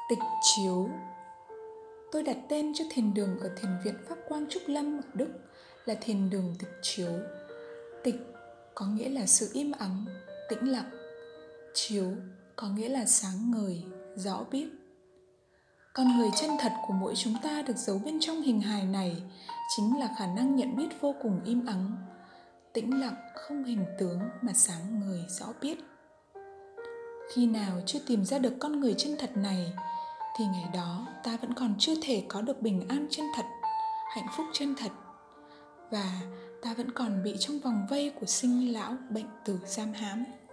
Tịch chiếu. Tôi đặt tên cho thiền đường ở Thiền viện Pháp Quang Trúc Lâm ở Đức là thiền đường tịch chiếu. Tịch có nghĩa là sự im ắng, tĩnh lặng. Chiếu có nghĩa là sáng ngời, rõ biết. Con người chân thật của mỗi chúng ta được giấu bên trong hình hài này chính là khả năng nhận biết vô cùng im ắng, tĩnh lặng, không hình tướng mà sáng ngời, rõ biết. Khi nào chưa tìm ra được con người chân thật này thì ngày đó ta vẫn còn chưa thể có được bình an chân thật, hạnh phúc chân thật, và ta vẫn còn bị trong vòng vây của sinh lão bệnh tử giam hãm.